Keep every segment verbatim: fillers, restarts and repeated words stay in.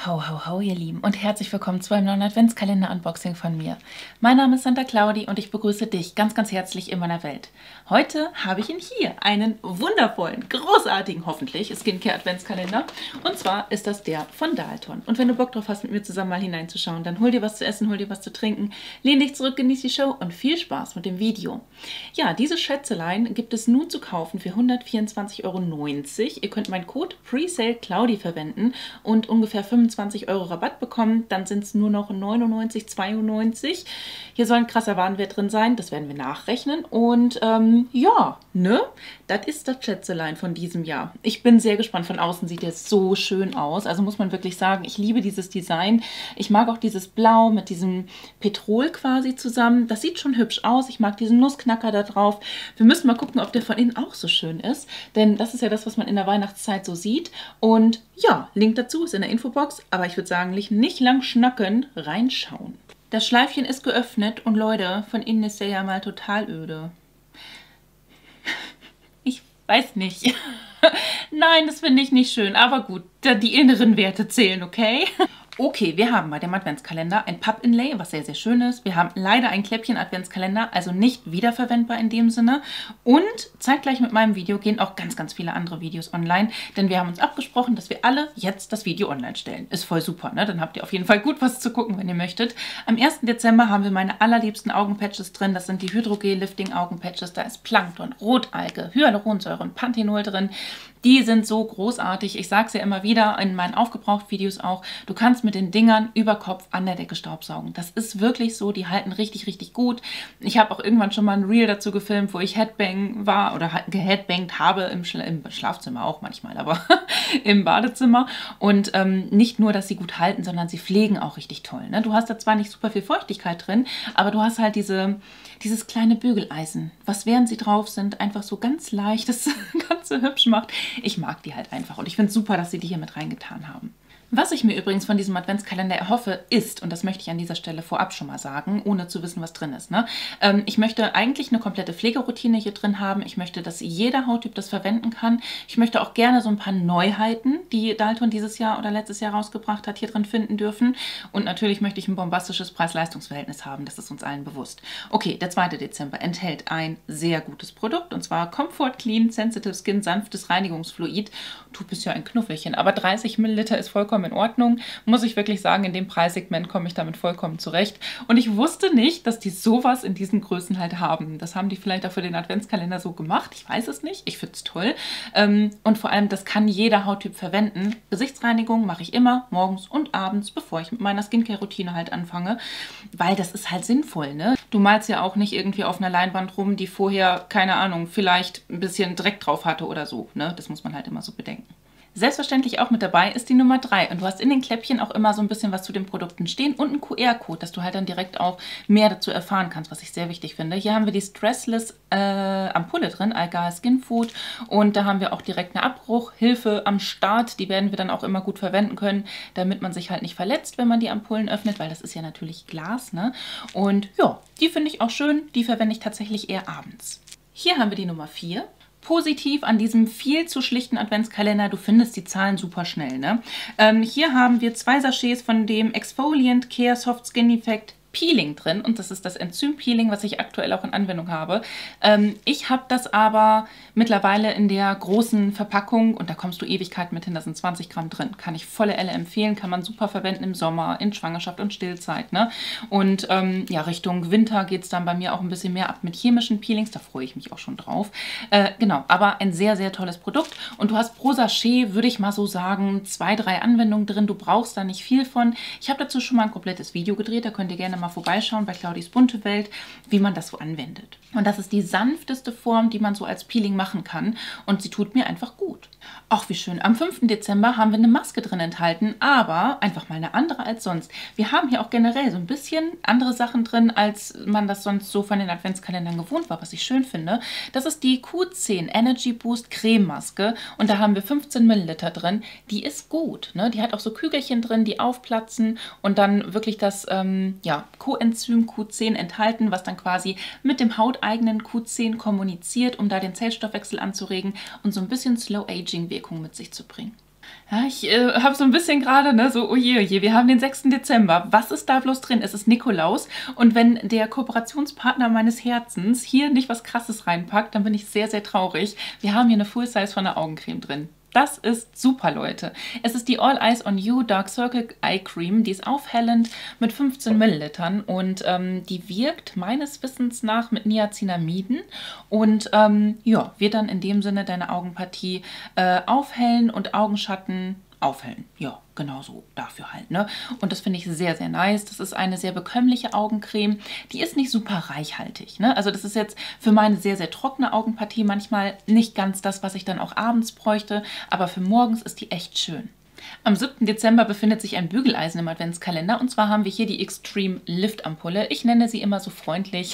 Ho, ho, ho, ihr Lieben, und herzlich willkommen zu einem neuen Adventskalender-Unboxing von mir. Mein Name ist Santa Claudi und ich begrüße dich ganz, ganz herzlich in meiner Welt. Heute habe ich ihn hier, einen wundervollen, großartigen, hoffentlich, Skincare-Adventskalender. Und zwar ist das der von Dalton. Und wenn du Bock drauf hast, mit mir zusammen mal hineinzuschauen, dann hol dir was zu essen, hol dir was zu trinken, lehn dich zurück, genieß die Show und viel Spaß mit dem Video. Ja, diese Schätzelein gibt es nun zu kaufen für hundertvierundzwanzig Euro neunzig. Ihr könnt meinen Code Presale Claudi verwenden und ungefähr fünfundzwanzig Euro Rabatt bekommen, dann sind es nur noch neunundneunzig, zweiundneunzig. Hier soll ein krasser Warenwert drin sein, das werden wir nachrechnen. Und ähm, ja, ne, das ist das Schätzelein von diesem Jahr. Ich bin sehr gespannt, von außen sieht der so schön aus, also muss man wirklich sagen, ich liebe dieses Design. Ich mag auch dieses Blau mit diesem Petrol quasi zusammen, das sieht schon hübsch aus. Ich mag diesen Nussknacker da drauf. Wir müssen mal gucken, ob der von innen auch so schön ist, denn das ist ja das, was man in der Weihnachtszeit so sieht. Und ja, Link dazu ist in der Infobox, aber ich würde sagen, nicht lang schnacken, reinschauen. Das Schleifchen ist geöffnet und Leute, von innen ist der ja mal total öde. Ich weiß nicht. Nein, das finde ich nicht schön, aber gut, die inneren Werte zählen, okay? Okay, wir haben bei dem Adventskalender ein Papp-Inlay, was sehr, sehr schön ist. Wir haben leider einen Kläppchen-Adventskalender, also nicht wiederverwendbar in dem Sinne. Und zeitgleich mit meinem Video gehen auch ganz, ganz viele andere Videos online, denn wir haben uns abgesprochen, dass wir alle jetzt das Video online stellen. Ist voll super, ne? Dann habt ihr auf jeden Fall gut was zu gucken, wenn ihr möchtet. Am ersten Dezember haben wir meine allerliebsten Augenpatches drin. Das sind die Hydrogel-Lifting-Augenpatches. Da ist Plankton, Rotalge, Hyaluronsäure und Panthenol drin. Die sind so großartig. Ich sage es ja immer wieder in meinen Aufgebraucht-Videos auch. Du kannst mit den Dingern über Kopf an der Decke staubsaugen. Das ist wirklich so. Die halten richtig, richtig gut. Ich habe auch irgendwann schon mal ein Reel dazu gefilmt, wo ich Headbang war oder geheadbangt habe im, Schla im Schlafzimmer auch manchmal, aber im Badezimmer. Und ähm, nicht nur, dass sie gut halten, sondern sie pflegen auch richtig toll. Ne? Du hast da zwar nicht super viel Feuchtigkeit drin, aber du hast halt diese, dieses kleine Bügeleisen, was während sie drauf sind, einfach so ganz leicht das Ganze hübsch macht. Ich mag die halt einfach und ich finde es super, dass sie die hier mit reingetan haben. Was ich mir übrigens von diesem Adventskalender erhoffe, ist, und das möchte ich an dieser Stelle vorab schon mal sagen, ohne zu wissen, was drin ist. Ne? Ähm, ich möchte eigentlich eine komplette Pflegeroutine hier drin haben. Ich möchte, dass jeder Hauttyp das verwenden kann. Ich möchte auch gerne so ein paar Neuheiten, die Dalton dieses Jahr oder letztes Jahr rausgebracht hat, hier drin finden dürfen. Und natürlich möchte ich ein bombastisches Preis-Leistungs-Verhältnis haben. Das ist uns allen bewusst. Okay, der zweite Dezember enthält ein sehr gutes Produkt, und zwar Comfort Clean Sensitive Skin sanftes Reinigungsfluid. Du bist ja ein Knuffelchen, aber dreißig Milliliter ist vollkommen in Ordnung. Muss ich wirklich sagen, in dem Preissegment komme ich damit vollkommen zurecht. Und ich wusste nicht, dass die sowas in diesen Größen halt haben. Das haben die vielleicht auch für den Adventskalender so gemacht. Ich weiß es nicht. Ich finde es toll. Und vor allem, das kann jeder Hauttyp verwenden. Gesichtsreinigung mache ich immer morgens und abends, bevor ich mit meiner Skincare-Routine halt anfange. Weil das ist halt sinnvoll, ne? Du malst ja auch nicht irgendwie auf einer Leinwand rum, die vorher, keine Ahnung, vielleicht ein bisschen Dreck drauf hatte oder so, ne? Das muss man halt immer so bedenken. Selbstverständlich auch mit dabei ist die Nummer drei, und du hast in den Kläppchen auch immer so ein bisschen was zu den Produkten stehen und einen Q R-Code, dass du halt dann direkt auch mehr dazu erfahren kannst, was ich sehr wichtig finde. Hier haben wir die Stressless äh, Ampulle drin, Algal Skin Food, und da haben wir auch direkt eine Abbruchhilfe am Start. Die werden wir dann auch immer gut verwenden können, damit man sich halt nicht verletzt, wenn man die Ampullen öffnet, weil das ist ja natürlich Glas, ne? Und ja, die finde ich auch schön, die verwende ich tatsächlich eher abends. Hier haben wir die Nummer vier. Positiv an diesem viel zu schlichten Adventskalender, du findest die Zahlen super schnell. Ne? Ähm, hier haben wir zwei Sachets von dem Exfoliant Care Soft Skin Effect Peeling drin, und das ist das Enzym-Peeling, was ich aktuell auch in Anwendung habe. Ähm, ich habe das aber mittlerweile in der großen Verpackung, und da kommst du Ewigkeit mit hin, da sind zwanzig Gramm drin. Kann ich volle Elle empfehlen, kann man super verwenden im Sommer, in Schwangerschaft und Stillzeit. Ne? Und ähm, ja, Richtung Winter geht es dann bei mir auch ein bisschen mehr ab mit chemischen Peelings, da freue ich mich auch schon drauf. Äh, genau, aber ein sehr, sehr tolles Produkt, und du hast pro Sachet, würde ich mal so sagen, zwei, drei Anwendungen drin. Du brauchst da nicht viel von. Ich habe dazu schon mal ein komplettes Video gedreht, da könnt ihr gerne mal vorbeischauen bei Claudis bunte Welt, wie man das so anwendet. Und das ist die sanfteste Form, die man so als Peeling machen kann, und sie tut mir einfach gut. Ach, wie schön. Am fünften Dezember haben wir eine Maske drin enthalten, aber einfach mal eine andere als sonst. Wir haben hier auch generell so ein bisschen andere Sachen drin, als man das sonst so von den Adventskalendern gewohnt war, was ich schön finde. Das ist die Q zehn Energy Boost Creme Maske, und da haben wir fünfzehn Milliliter drin. Die ist gut, ne? Die hat auch so Kügelchen drin, die aufplatzen und dann wirklich das ähm, ja, Coenzym Q zehn enthalten, was dann quasi mit dem hauteigenen Q zehn kommuniziert, um da den Zellstoffwechsel anzuregen und so ein bisschen Slow Aging Wirkung mit sich zu bringen. Ja, ich äh, habe so ein bisschen gerade, ne, so, oje, oje, wir haben den sechsten Dezember. Was ist da bloß drin? Es ist Nikolaus. Und wenn der Kooperationspartner meines Herzens hier nicht was Krasses reinpackt, dann bin ich sehr, sehr traurig. Wir haben hier eine Full Size von der Augencreme drin. Das ist super, Leute. Es ist die All Eyes on You Dark Circle Eye Cream. Die ist aufhellend mit fünfzehn Millilitern und ähm, die wirkt meines Wissens nach mit Niacinamiden und ähm, ja, wird dann in dem Sinne deine Augenpartie äh, aufhellen und Augenschatten aufhellen. Ja, genau so dafür halt, ne? Und das finde ich sehr, sehr nice. Das ist eine sehr bekömmliche Augencreme. Die ist nicht super reichhaltig, ne? Also das ist jetzt für meine sehr, sehr trockene Augenpartie manchmal nicht ganz das, was ich dann auch abends bräuchte, aber für morgens ist die echt schön. Am siebten Dezember befindet sich ein Bügeleisen im Adventskalender und zwar haben wir hier die Extreme Lift Ampulle. Ich nenne sie immer so freundlich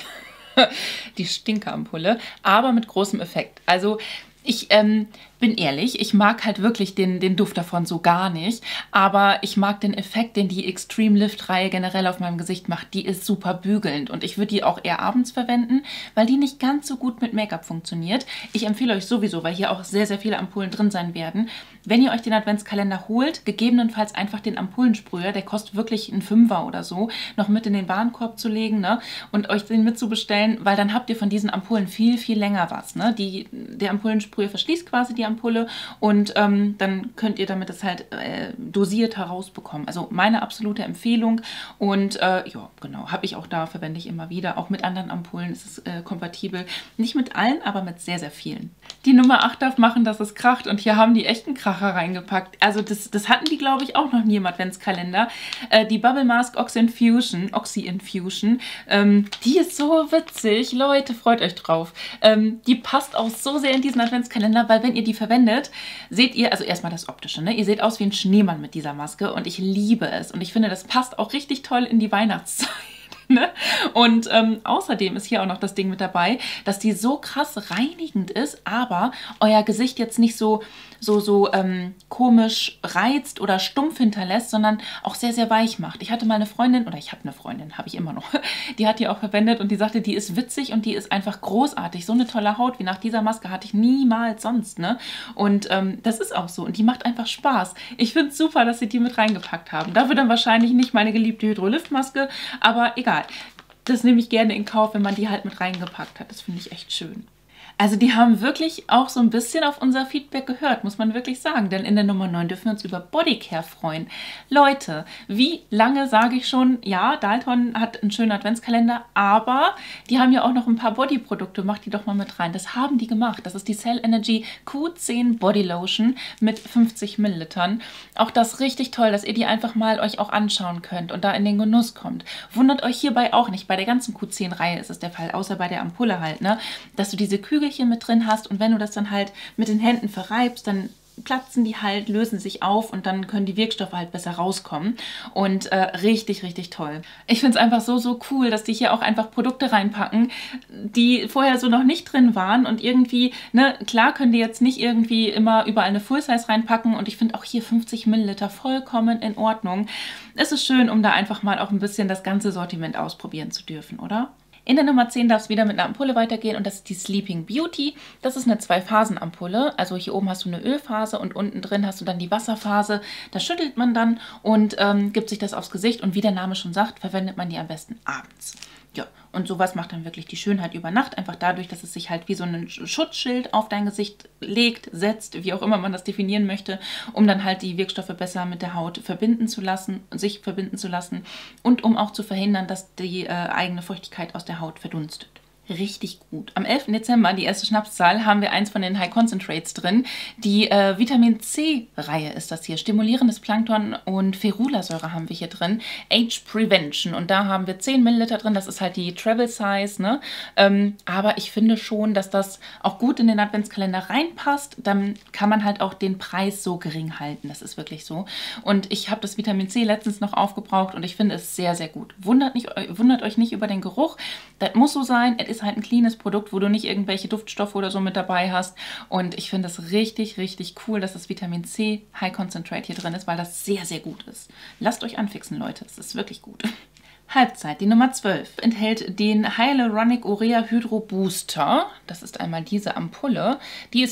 die Stinkerampulle, aber mit großem Effekt. Also ich ähm, bin ehrlich, ich mag halt wirklich den, den Duft davon so gar nicht, aber ich mag den Effekt, den die Extreme Lift Reihe generell auf meinem Gesicht macht. Die ist super bügelnd und ich würde die auch eher abends verwenden, weil die nicht ganz so gut mit Make-up funktioniert. Ich empfehle euch sowieso, weil hier auch sehr, sehr viele Ampullen drin sein werden, wenn ihr euch den Adventskalender holt, gegebenenfalls einfach den Ampullensprüher, der kostet wirklich einen Fünfer oder so, noch mit in den Warenkorb zu legen, ne, und euch den mitzubestellen, weil dann habt ihr von diesen Ampullen viel, viel länger was, ne. Die, der Ampullensprüher verschließt quasi die Ampulle und ähm, dann könnt ihr damit das halt äh, dosiert herausbekommen. Also meine absolute Empfehlung und äh, ja, genau, habe ich auch da, verwende ich immer wieder. Auch mit anderen Ampullen ist es äh, kompatibel. Nicht mit allen, aber mit sehr, sehr vielen. Die Nummer acht darf machen, dass es kracht und hier haben die echten Kracher reingepackt. Also das, das hatten die, glaube ich, auch noch nie im Adventskalender. Äh, die Bubble Mask Oxy Infusion, Oxy Infusion, ähm, die ist so witzig. Leute, freut euch drauf. Ähm, die passt auch so sehr in diesen Adventskalender, weil wenn ihr die verwendet, seht ihr, also erstmal das Optische, ne? Ihr seht aus wie ein Schneemann mit dieser Maske und ich liebe es. Und ich finde, das passt auch richtig toll in die Weihnachtszeit. Ne? Und ähm, außerdem ist hier auch noch das Ding mit dabei, dass die so krass reinigend ist, aber euer Gesicht jetzt nicht so, so, so ähm, komisch reizt oder stumpf hinterlässt, sondern auch sehr, sehr weich macht. Ich hatte mal eine Freundin, oder ich habe eine Freundin, habe ich immer noch, die hat die auch verwendet und die sagte, die ist witzig und die ist einfach großartig. So eine tolle Haut wie nach dieser Maske hatte ich niemals sonst, ne? Und ähm, das ist auch so und die macht einfach Spaß. Ich finde es super, dass sie die mit reingepackt haben. Dafür dann wahrscheinlich nicht meine geliebte Hydrolift-Maske, aber egal. Das nehme ich gerne in Kauf, wenn man die halt mit reingepackt hat. Das finde ich echt schön. Also die haben wirklich auch so ein bisschen auf unser Feedback gehört, muss man wirklich sagen. Denn in der Nummer neun dürfen wir uns über Bodycare freuen. Leute, wie lange sage ich schon, ja, Dalton hat einen schönen Adventskalender, aber die haben ja auch noch ein paar Bodyprodukte, macht die doch mal mit rein. Das haben die gemacht. Das ist die Cell Energy Q zehn Body Lotion mit fünfzig Millilitern. Auch das richtig toll, dass ihr die einfach mal euch auch anschauen könnt und da in den Genuss kommt. Wundert euch hierbei auch nicht, bei der ganzen Q zehn Reihe ist es der Fall, außer bei der Ampulle halt, ne, dass du diese Kügel hier mit drin hast und wenn du das dann halt mit den Händen verreibst, dann platzen die halt, lösen sich auf und dann können die Wirkstoffe halt besser rauskommen und äh, richtig, richtig toll. Ich finde es einfach so, so cool, dass die hier auch einfach Produkte reinpacken, die vorher so noch nicht drin waren und irgendwie, ne, klar können die jetzt nicht irgendwie immer überall eine Full Size reinpacken und ich finde auch hier fünfzig Milliliter vollkommen in Ordnung. Es ist schön, um da einfach mal auch ein bisschen das ganze Sortiment ausprobieren zu dürfen, oder? In der Nummer zehn darf es wieder mit einer Ampulle weitergehen und das ist die Sleeping Beauty. Das ist eine Zwei-Phasen-Ampulle. Also hier oben hast du eine Ölphase und unten drin hast du dann die Wasserphase. Das schüttelt man dann und ähm, gibt sich das aufs Gesicht und wie der Name schon sagt, verwendet man die am besten abends. Ja, und sowas macht dann wirklich die Schönheit über Nacht, einfach dadurch, dass es sich halt wie so ein Schutzschild auf dein Gesicht legt, setzt, wie auch immer man das definieren möchte, um dann halt die Wirkstoffe besser mit der Haut verbinden zu lassen, sich verbinden zu lassen und um auch zu verhindern, dass die äh, eigene Feuchtigkeit aus der Haut verdunstet. Richtig gut. Am elften Dezember, die erste Schnapszahl, haben wir eins von den High Concentrates drin. Die äh, Vitamin C-Reihe ist das hier. Stimulierendes Plankton und Ferulasäure haben wir hier drin. Age Prevention. Und da haben wir zehn Milliliter drin. Das ist halt die Travel Size, ne? Ähm, aber ich finde schon, dass das auch gut in den Adventskalender reinpasst. Dann kann man halt auch den Preis so gering halten. Das ist wirklich so. Und ich habe das Vitamin C letztens noch aufgebraucht und ich finde es sehr, sehr gut. Wundert, nicht, wundert euch nicht über den Geruch. Das muss so sein. Es ist halt ein cleanes Produkt, wo du nicht irgendwelche Duftstoffe oder so mit dabei hast. Und ich finde es richtig, richtig cool, dass das Vitamin C High Concentrate hier drin ist, weil das sehr, sehr gut ist. Lasst euch anfixen, Leute. Es ist wirklich gut. Halbzeit, die Nummer zwölf, enthält den Hyaluronic Urea Hydro Booster. Das ist einmal diese Ampulle. Die ist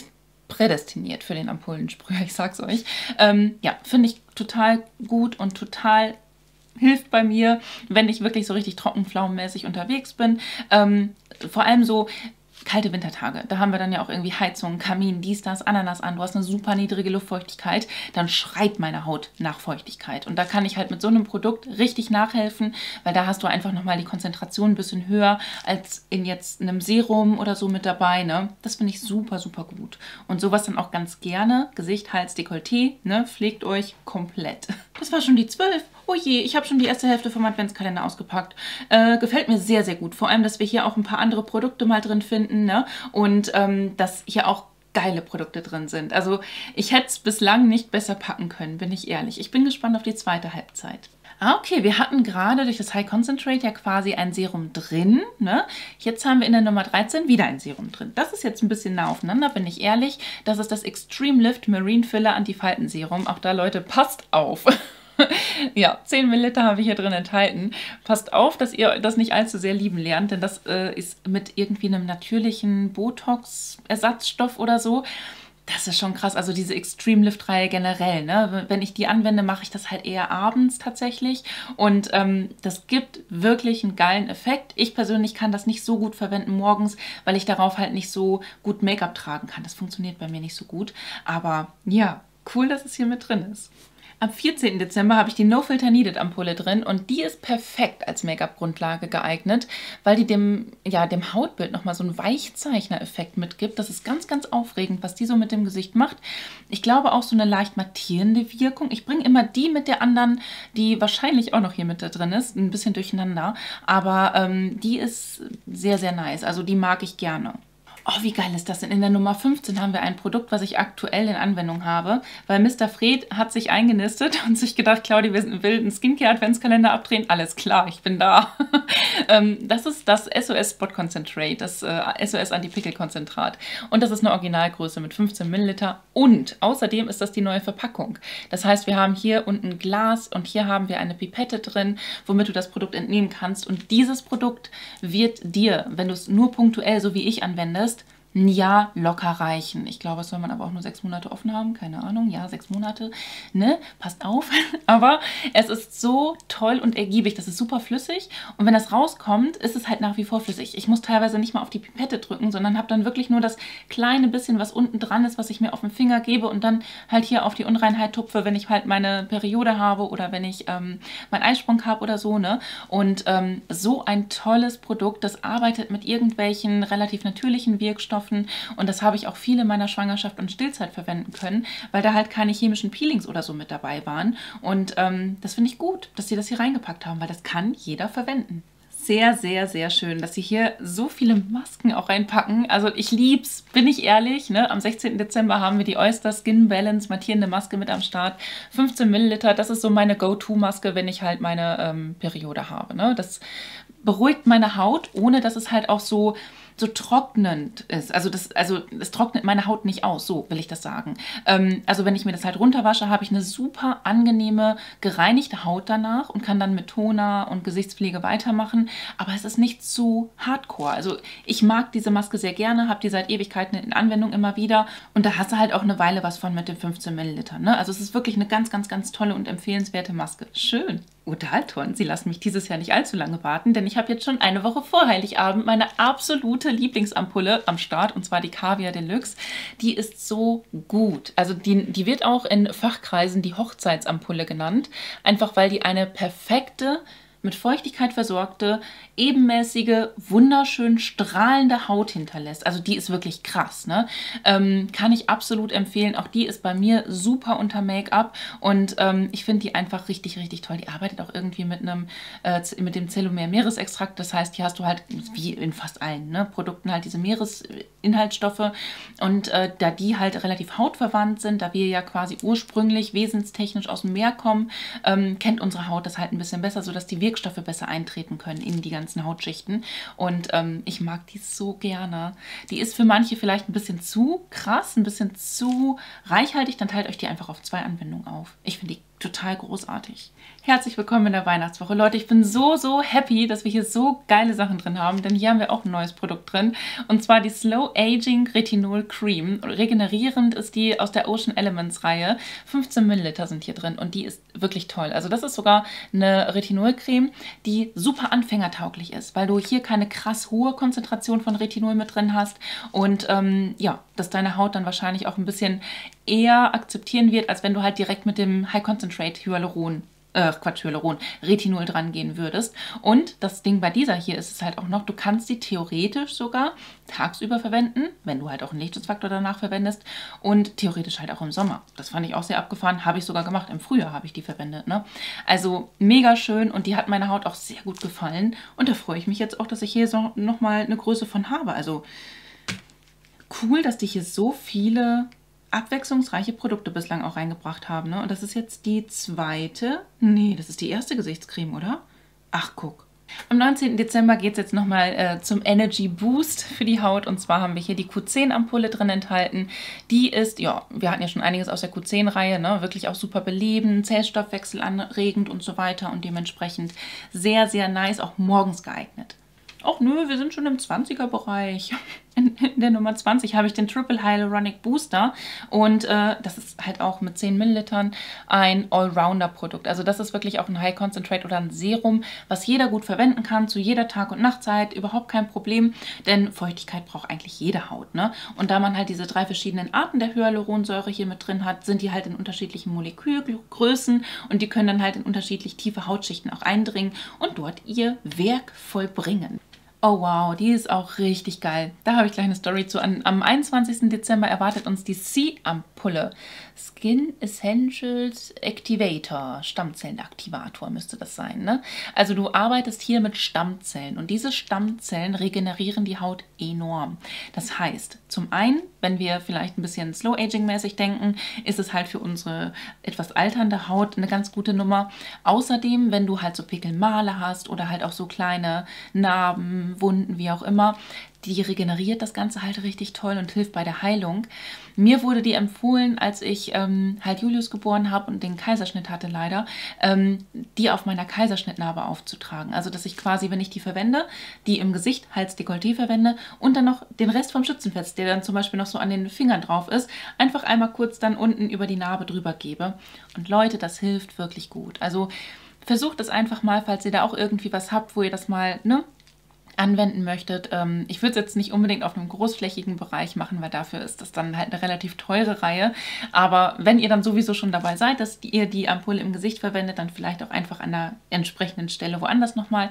prädestiniert für den Ampullensprüher, ich sag's euch. Ähm, ja, finde ich total gut und total hilft bei mir, wenn ich wirklich so richtig trockenpflaumenmäßig unterwegs bin. Ähm, vor allem so kalte Wintertage, da haben wir dann ja auch irgendwie Heizung, Kamin, dies, das, Ananas an, du hast eine super niedrige Luftfeuchtigkeit, dann schreit meine Haut nach Feuchtigkeit. Und da kann ich halt mit so einem Produkt richtig nachhelfen, weil da hast du einfach nochmal die Konzentration ein bisschen höher als in jetzt einem Serum oder so mit dabei, ne? Das finde ich super, super gut. Und sowas dann auch ganz gerne, Gesicht, Hals, Dekolleté, ne? Pflegt euch komplett. Das war schon die zwölf. Oh je, ich habe schon die erste Hälfte vom Adventskalender ausgepackt. Äh, gefällt mir sehr, sehr gut. Vor allem, dass wir hier auch ein paar andere Produkte mal drin finden, ne? Und ähm, dass hier auch geile Produkte drin sind. Also ich hätte es bislang nicht besser packen können, bin ich ehrlich. Ich bin gespannt auf die zweite Halbzeit. Ah, okay, wir hatten gerade durch das High Concentrate ja quasi ein Serum drin, ne? Jetzt haben wir in der Nummer dreizehn wieder ein Serum drin. Das ist jetzt ein bisschen nah aufeinander, bin ich ehrlich. Das ist das Extreme Lift Marine Filler Antifaltenserum. Auch da, Leute, passt auf. Ja, zehn Milliliter habe ich hier drin enthalten. Passt auf, dass ihr das nicht allzu sehr lieben lernt, denn das äh, ist mit irgendwie einem natürlichen Botox-Ersatzstoff oder so. Das ist schon krass, also diese Extreme Lift-Reihe generell, ne? Wenn ich die anwende, mache ich das halt eher abends tatsächlich und ähm, das gibt wirklich einen geilen Effekt. Ich persönlich kann das nicht so gut verwenden morgens, weil ich darauf halt nicht so gut Make-up tragen kann. Das funktioniert bei mir nicht so gut, aber ja, cool, dass es hier mit drin ist. Am vierzehnten Dezember habe ich die No Filter Needed Ampulle drin und die ist perfekt als Make-up-Grundlage geeignet, weil die dem, ja, dem Hautbild nochmal so einen Weichzeichner-Effekt mitgibt. Das ist ganz, ganz aufregend, was die so mit dem Gesicht macht. Ich glaube auch so eine leicht mattierende Wirkung. Ich bringe immer die mit der anderen, die wahrscheinlich auch noch hier mit da drin ist, ein bisschen durcheinander, aber ähm, die ist sehr, sehr nice. Also die mag ich gerne. Oh, wie geil ist das denn? In der Nummer fünfzehn haben wir ein Produkt, was ich aktuell in Anwendung habe, weil Mister Fred hat sich eingenistet und sich gedacht, Claudi, wir will einen Skincare-Adventskalender abdrehen. Alles klar, ich bin da. ähm, das ist das S O S Spot Concentrate, das äh, S O S Anti-Pickel-Konzentrat. Und das ist eine Originalgröße mit fünfzehn Milliliter. Und außerdem ist das die neue Verpackung. Das heißt, wir haben hier unten ein Glas und hier haben wir eine Pipette drin, womit du das Produkt entnehmen kannst. Und dieses Produkt wird dir, wenn du es nur punktuell, so wie ich, anwendest, ein Jahr locker reichen. Ich glaube, es soll man aber auch nur sechs Monate offen haben. Keine Ahnung. Ja, sechs Monate. Ne? Passt auf. Aber es ist so toll und ergiebig. Das ist super flüssig. Und wenn das rauskommt, ist es halt nach wie vor flüssig. Ich muss teilweise nicht mal auf die Pipette drücken, sondern habe dann wirklich nur das kleine bisschen, was unten dran ist, was ich mir auf den Finger gebe und dann halt hier auf die Unreinheit tupfe, wenn ich halt meine Periode habe oder wenn ich ähm, meinen Eisprung habe oder so. Ne? Und ähm, so ein tolles Produkt. Das arbeitet mit irgendwelchen relativ natürlichen Wirkstoffen. Und das habe ich auch viele in meiner Schwangerschaft und Stillzeit verwenden können, weil da halt keine chemischen Peelings oder so mit dabei waren. Und ähm, das finde ich gut, dass sie das hier reingepackt haben, weil das kann jeder verwenden. Sehr, sehr, sehr schön, dass sie hier so viele Masken auch reinpacken. Also ich lieb's, bin ich ehrlich. Ne? Am sechzehnten Dezember haben wir die Oyster Skin Balance mattierende Maske mit am Start. fünfzehn Milliliter, das ist so meine Go-To-Maske, wenn ich halt meine ähm, Periode habe. Ne? Das beruhigt meine Haut, ohne dass es halt auch so so trocknend ist. Also das, also das trocknet meine Haut nicht aus, so will ich das sagen. Ähm, also wenn ich mir das halt runterwasche, habe ich eine super angenehme, gereinigte Haut danach und kann dann mit Toner und Gesichtspflege weitermachen. Aber es ist nicht zu hardcore. Also ich mag diese Maske sehr gerne, habe die seit Ewigkeiten in Anwendung immer wieder. Und da hast du halt auch eine Weile was von mit den fünfzehn Millilitern. Ne? Also es ist wirklich eine ganz, ganz, ganz tolle und empfehlenswerte Maske. Schön. Oh, Dalton, Sie lassen mich dieses Jahr nicht allzu lange warten, denn ich habe jetzt schon eine Woche vor Heiligabend meine absolute Lieblingsampulle am Start, und zwar die Caviar Deluxe. Die ist so gut. Also die, die wird auch in Fachkreisen die Hochzeitsampulle genannt, einfach weil die eine perfekte, mit Feuchtigkeit versorgte, ebenmäßige, wunderschön strahlende Haut hinterlässt. Also die ist wirklich krass, ne? Ähm, kann ich absolut empfehlen. Auch die ist bei mir super unter Make-up und ähm, ich finde die einfach richtig, richtig toll. Die arbeitet auch irgendwie mit einem, äh, mit dem Celomer-Meeresextrakt. Das heißt, hier hast du halt, wie in fast allen ne, Produkten, halt diese Meeresinhaltsstoffe. Und äh, da die halt relativ hautverwandt sind, da wir ja quasi ursprünglich wesenstechnisch aus dem Meer kommen, ähm, kennt unsere Haut das halt ein bisschen besser, sodass die Wirkstoffe besser eintreten können in die ganzen Hautschichten. Und ähm, ich mag die so gerne. Die ist für manche vielleicht ein bisschen zu krass, ein bisschen zu reichhaltig. Dann teilt euch die einfach auf zwei Anwendungen auf. Ich finde die total großartig. Herzlich willkommen in der Weihnachtswoche. Leute, ich bin so, so happy, dass wir hier so geile Sachen drin haben, denn hier haben wir auch ein neues Produkt drin und zwar die Slow Aging Retinol Cream. Regenerierend ist die aus der Ocean Elements Reihe. fünfzehn Milliliter sind hier drin und die ist wirklich toll. Also das ist sogar eine Retinolcreme, die super anfängertauglich ist, weil du hier keine krass hohe Konzentration von Retinol mit drin hast und ähm, ja, dass deine Haut dann wahrscheinlich auch ein bisschen eher akzeptieren wird, als wenn du halt direkt mit dem High Concentrate Hyaluron Äh, Quatsch, Hyaluron, Retinol dran gehen würdest. Und das Ding bei dieser hier ist es halt auch noch, du kannst sie theoretisch sogar tagsüber verwenden, wenn du halt auch einen Lichtschutzfaktor danach verwendest und theoretisch halt auch im Sommer. Das fand ich auch sehr abgefahren, habe ich sogar gemacht. Im Frühjahr habe ich die verwendet, ne? Also mega schön und die hat meiner Haut auch sehr gut gefallen und da freue ich mich jetzt auch, dass ich hier so nochmal eine Größe von habe. Also cool, dass die hier so viele abwechslungsreiche Produkte bislang auch reingebracht haben. Ne? Und das ist jetzt die zweite. Nee, das ist die erste Gesichtscreme, oder? Ach, guck. Am neunzehnten Dezember geht es jetzt nochmal äh, zum Energy Boost für die Haut. Und zwar haben wir hier die Q zehn Ampulle drin enthalten. Die ist, ja, wir hatten ja schon einiges aus der Q zehn Reihe, ne? Wirklich auch super belebend, Zellstoffwechsel anregend und so weiter. Und dementsprechend sehr, sehr nice, auch morgens geeignet. Ach nö, wir sind schon im zwanziger Bereich. In, in der Nummer zwanzig habe ich den Triple Hyaluronic Booster und äh, das ist halt auch mit zehn Millilitern ein Allrounder-Produkt. Also das ist wirklich auch ein High Concentrate oder ein Serum, was jeder gut verwenden kann, zu jeder Tag- und Nachtzeit, überhaupt kein Problem, denn Feuchtigkeit braucht eigentlich jede Haut, ne? Und da man halt diese drei verschiedenen Arten der Hyaluronsäure hier mit drin hat, sind die halt in unterschiedlichen Molekülgrößen und die können dann halt in unterschiedlich tiefe Hautschichten auch eindringen und dort ihr Werk vollbringen. Oh wow, die ist auch richtig geil. Da habe ich gleich eine Story zu. An, am einundzwanzigsten Dezember erwartet uns die C-Ampulle. Skin Essentials Activator. Stammzellenaktivator müsste das sein, ne? Also du arbeitest hier mit Stammzellen und diese Stammzellen regenerieren die Haut enorm. Das heißt, zum einen, wenn wir vielleicht ein bisschen Slow-Aging-mäßig denken, ist es halt für unsere etwas alternde Haut eine ganz gute Nummer. Außerdem, wenn du halt so Pickelmale hast oder halt auch so kleine Narben, Wunden, wie auch immer, die regeneriert das Ganze halt richtig toll und hilft bei der Heilung. Mir wurde die empfohlen, als ich ähm, halt Julius geboren habe und den Kaiserschnitt hatte leider, ähm, die auf meiner Kaiserschnittnarbe aufzutragen. Also dass ich quasi, wenn ich die verwende, die im Gesicht, Hals, Dekolleté verwende und dann noch den Rest vom Schützenfest, der dann zum Beispiel noch so an den Fingern drauf ist, einfach einmal kurz dann unten über die Narbe drüber gebe. Und Leute, das hilft wirklich gut. Also versucht es einfach mal, falls ihr da auch irgendwie was habt, wo ihr das mal, ne, anwenden möchtet. Ich würde es jetzt nicht unbedingt auf einem großflächigen Bereich machen, weil dafür ist das dann halt eine relativ teure Reihe. Aber wenn ihr dann sowieso schon dabei seid, dass ihr die Ampulle im Gesicht verwendet, dann vielleicht auch einfach an der entsprechenden Stelle woanders nochmal.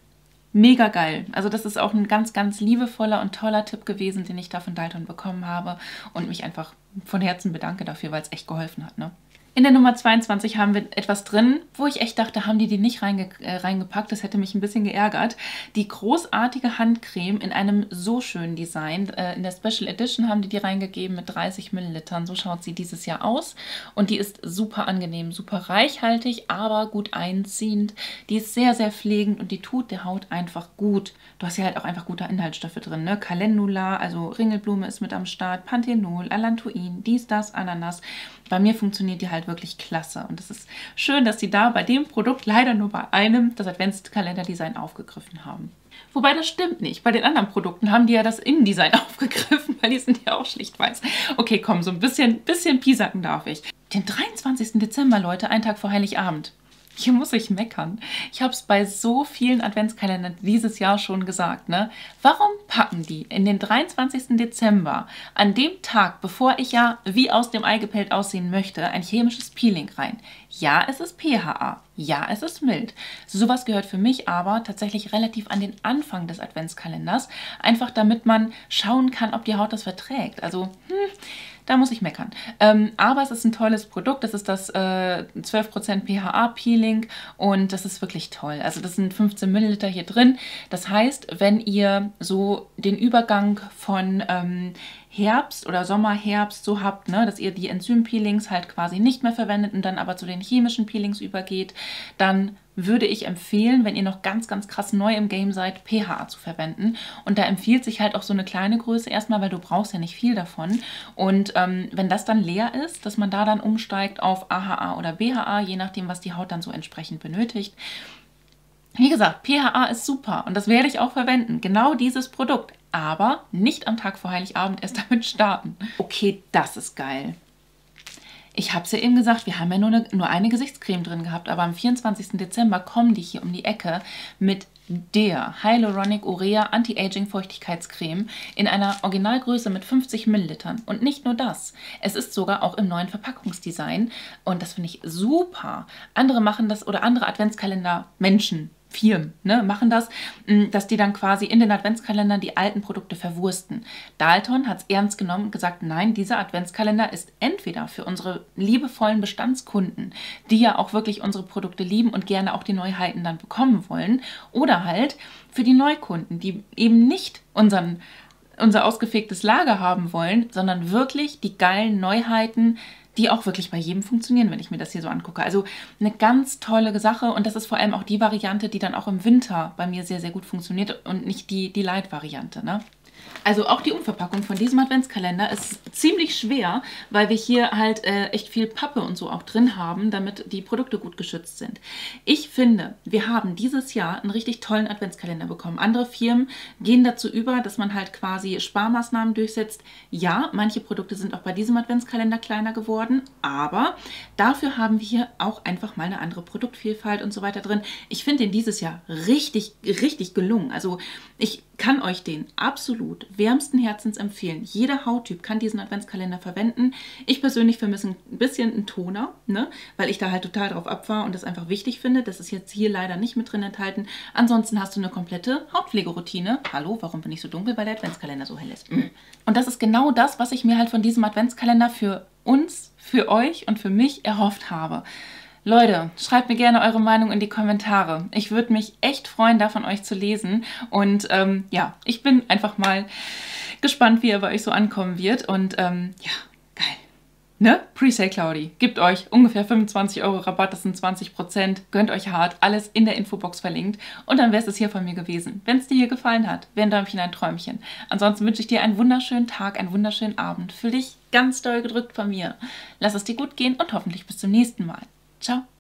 Mega geil. Also das ist auch ein ganz, ganz liebevoller und toller Tipp gewesen, den ich da von Dalton bekommen habe und mich einfach von Herzen bedanke dafür, weil es echt geholfen hat, ne? In der Nummer zweiundzwanzig haben wir etwas drin, wo ich echt dachte, haben die die nicht reinge äh, reingepackt. Das hätte mich ein bisschen geärgert. Die großartige Handcreme in einem so schönen Design. Äh, in der Special Edition haben die die reingegeben mit dreißig Millilitern. So schaut sie dieses Jahr aus. Und die ist super angenehm, super reichhaltig, aber gut einziehend. Die ist sehr, sehr pflegend und die tut der Haut einfach gut. Du hast ja halt auch einfach gute Inhaltsstoffe drin, ne? Calendula, also Ringelblume ist mit am Start, Panthenol, Allantoin, dies, das, Ananas. Bei mir funktioniert die halt wirklich klasse. Und es ist schön, dass sie da bei dem Produkt leider nur bei einem das Adventskalender-Design aufgegriffen haben. Wobei das stimmt nicht. Bei den anderen Produkten haben die ja das Innendesign aufgegriffen, weil die sind ja auch schlicht weiß. Okay, komm, so ein bisschen, bisschen piesacken darf ich. Den dreiundzwanzigsten Dezember, Leute, ein Tag vor Heiligabend. Hier muss ich meckern. Ich habe es bei so vielen Adventskalendern dieses Jahr schon gesagt, ne? Warum packen die in den dreiundzwanzigsten Dezember, an dem Tag, bevor ich ja wie aus dem Ei gepellt aussehen möchte, ein chemisches Peeling rein? Ja, es ist P H A. Ja, es ist mild. Sowas gehört für mich aber tatsächlich relativ an den Anfang des Adventskalenders, einfach damit man schauen kann, ob die Haut das verträgt. Also, hm, da muss ich meckern. Ähm, aber es ist ein tolles Produkt. Das ist das äh, zwölf Prozent P H A-Peeling und das ist wirklich toll. Also das sind fünfzehn Milliliter hier drin. Das heißt, wenn ihr so den Übergang von ähm, Herbst oder Sommer, Herbst so habt, ne, dass ihr die Enzympeelings halt quasi nicht mehr verwendet und dann aber zu den chemischen Peelings übergeht, dann würde ich empfehlen, wenn ihr noch ganz, ganz krass neu im Game seid, P H A zu verwenden. Und da empfiehlt sich halt auch so eine kleine Größe erstmal, weil du brauchst ja nicht viel davon. Und ähm, wenn das dann leer ist, dass man da dann umsteigt auf A H A oder B H A, je nachdem, was die Haut dann so entsprechend benötigt. Wie gesagt, P H A ist super und das werde ich auch verwenden. Genau dieses Produkt. Aber nicht am Tag vor Heiligabend erst damit starten. Okay, das ist geil. Ich habe es ja eben gesagt, wir haben ja nur eine, nur eine Gesichtscreme drin gehabt, aber am vierundzwanzigsten Dezember kommen die hier um die Ecke mit der Hyaluronic Urea Anti-Aging Feuchtigkeitscreme in einer Originalgröße mit fünfzig Millilitern. Und nicht nur das, es ist sogar auch im neuen Verpackungsdesign und das finde ich super. Andere machen das oder andere Adventskalender Menschen, Firmen, ne, machen das, dass die dann quasi in den Adventskalendern die alten Produkte verwursten. Dalton hat es ernst genommen und gesagt, nein, dieser Adventskalender ist entweder für unsere liebevollen Bestandskunden, die ja auch wirklich unsere Produkte lieben und gerne auch die Neuheiten dann bekommen wollen, oder halt für die Neukunden, die eben nicht unseren, unser ausgefegtes Lager haben wollen, sondern wirklich die geilen Neuheiten, die auch wirklich bei jedem funktionieren, wenn ich mir das hier so angucke. Also eine ganz tolle Sache und das ist vor allem auch die Variante, die dann auch im Winter bei mir sehr, sehr gut funktioniert und nicht die, die Light-Variante, ne? Also auch die Umverpackung von diesem Adventskalender ist ziemlich schwer, weil wir hier halt äh, echt viel Pappe und so auch drin haben, damit die Produkte gut geschützt sind. Ich finde, wir haben dieses Jahr einen richtig tollen Adventskalender bekommen. Andere Firmen gehen dazu über, dass man halt quasi Sparmaßnahmen durchsetzt. Ja, manche Produkte sind auch bei diesem Adventskalender kleiner geworden, aber dafür haben wir hier auch einfach mal eine andere Produktvielfalt und so weiter drin. Ich finde den dieses Jahr richtig, richtig gelungen. Also ich kann euch den absolut wärmsten Herzens empfehlen. Jeder Hauttyp kann diesen Adventskalender verwenden. Ich persönlich vermisse ein bisschen einen Toner, ne? Weil ich da halt total drauf abfahre und das einfach wichtig finde. Das ist jetzt hier leider nicht mit drin enthalten. Ansonsten hast du eine komplette Hautpflegeroutine. Hallo, warum bin ich so dunkel, weil der Adventskalender so hell ist? Und das ist genau das, was ich mir halt von diesem Adventskalender für uns, für euch und für mich erhofft habe. Leute, schreibt mir gerne eure Meinung in die Kommentare. Ich würde mich echt freuen, da von euch zu lesen. Und ähm, ja, ich bin einfach mal gespannt, wie er bei euch so ankommen wird. Und ähm, ja, geil. Ne? Presale Claudi. Gebt euch ungefähr fünfundzwanzig Euro Rabatt, das sind zwanzig Prozent. Gönnt euch hart. Alles in der Infobox verlinkt. Und dann wäre es hier von mir gewesen. Wenn es dir hier gefallen hat, wäre ein Däumchen ein Träumchen. Ansonsten wünsche ich dir einen wunderschönen Tag, einen wunderschönen Abend. Fühl dich ganz doll gedrückt von mir. Lass es dir gut gehen und hoffentlich bis zum nächsten Mal. Ciao.